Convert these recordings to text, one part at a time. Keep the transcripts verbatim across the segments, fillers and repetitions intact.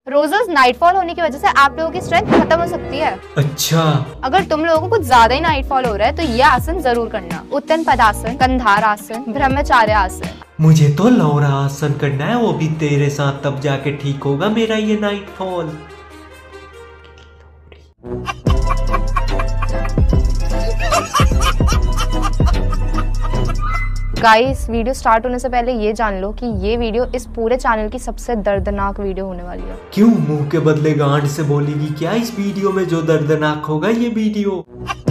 Roses nightfall होने की वजह से आप लोगों की स्ट्रेंथ खत्म हो सकती है। अच्छा, अगर तुम लोगों को कुछ ज्यादा ही नाइटफॉल हो रहा है तो ये आसन जरूर करना। उत्तन पदासन, कंधार आसन, ब्रह्मचार्य आसन। मुझे तो लौरा आसन करना है, वो भी तेरे साथ, तब जाके ठीक होगा मेरा ये नाइटफॉल। गाइस, वीडियो स्टार्ट होने से पहले ये जान लो कि ये वीडियो इस पूरे चैनल की सबसे दर्दनाक वीडियो होने वाली है। क्यों, मुंह के बदले गांड से बोलेगी क्या इस वीडियो में जो दर्दनाक होगा ये वीडियो?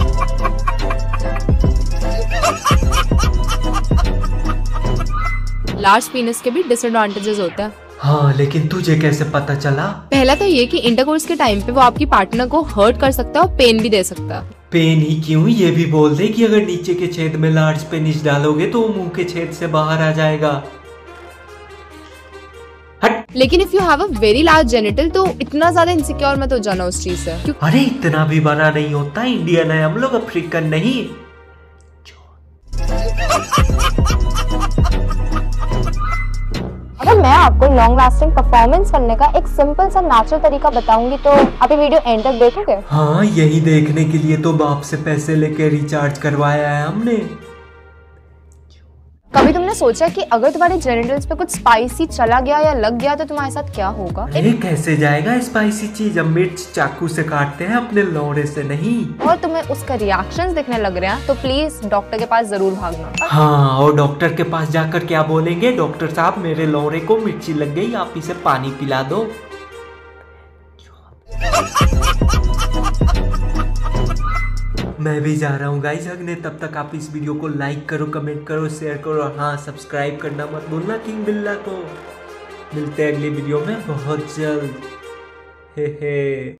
लार्ज पीनस के भी डिसएडवांटेजेस होता है। हाँ, लेकिन तुझे कैसे पता चला? पहला तो ये कि इंटरकोर्स के टाइम पे वो आपकी पार्टनर को हर्ट कर सकता है और पेन भी दे सकता है। पेन ही क्यों, ये भी बोल दे कि अगर नीचे के छेद में लार्ज पेनिस डालोगे तो वो मुंह के छेद से बाहर आ जाएगा। हट। लेकिन if you have a very large genital तो इतना ज्यादा इनसिक्योर मत हो जाना उस चीज से। अरे इतना भी बड़ा नहीं होता, इंडियन है हम लोग, अफ्रीकन नहीं। अगर मैं आपको लॉन्ग लास्टिंग परफॉर्मेंस करने का एक सिंपल सा नेचुरल तरीका बताऊंगी तो आप ये वीडियो एंड तक देखोगे? हाँ, यही देखने के लिए तो बाप से पैसे लेके रिचार्ज करवाया है हमने। कभी तुमने सोचा कि अगर तुम्हारे जेनिटल्स पे कुछ स्पाइसी चला गया या लग गया तो तुम्हारे साथ क्या होगा? ये कैसे जाएगा स्पाइसी चीज? हम मिर्च चाकू से काटते हैं, अपने लौड़े से नहीं। और तुम्हें उसका रिएक्शंस दिखने लग रहे हैं तो प्लीज डॉक्टर के पास जरूर भागना। हाँ, और डॉक्टर के पास जाकर क्या बोलेंगे? डॉक्टर साहब, मेरे लौड़े को मिर्ची लग गई, आप इसे पानी पिला दो। मैं भी जा रहा हूँ गाइस हगने, तब तक आप इस वीडियो को लाइक करो, कमेंट करो, शेयर करो और हाँ, सब्सक्राइब करना मत भूलना किंग बिल्ला को। मिलते हैं अगली वीडियो में बहुत जल्द। हे हे।